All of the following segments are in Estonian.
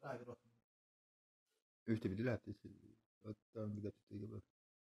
Räägi rohkem. Ühtepidi läheb teistpidi. Vaata ongi täpselt õige peal.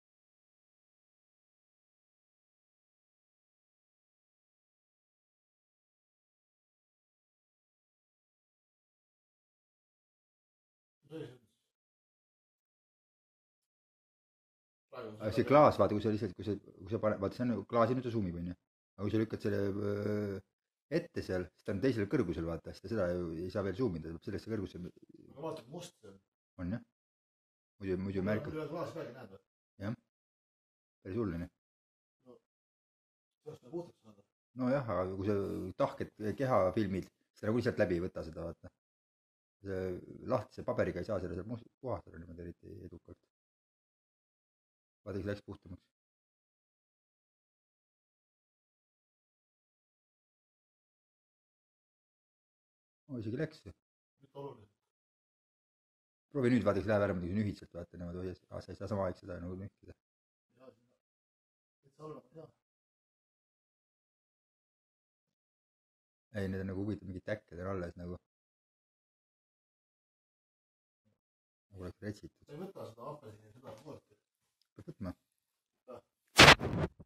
Aga see klaas, vaata, kui sa lihtsalt, kui sa paned, vaata, see on nagu klaasi nüüd ta suumib, onju. aga kui sa lükkad selle ette seal, siis ta on teisel kõrgusel, vaata, siis ta seda ju ei saa veel suumida, ta peab sellesse kõrgusse. aga vaata, kui must see on. On jah. muidu märkab. üle klaasi peagi näed või? jah, päris hull onju. no, see oleks nagu puhtaks saada. nojah, aga kui sa tahked keha filmid, siis ta nagu lihtsalt läbi ei võta seda, vaata. Lahtise paberiga ei saa seda puhastada niimoodi eriti edukalt. vaata, kes läks puhtamaks. isegi läks. proovi nüüd, vaata, kes läheb ära muidugi nühitselt, vaata niimoodi, sa ei saa sama aeg seda nagu nühkida. ei, need on nagu huvitav, mingid täkked on alles nagu oleks retsitud. sa ei võta seda apelsini seda poolt. peab võtma.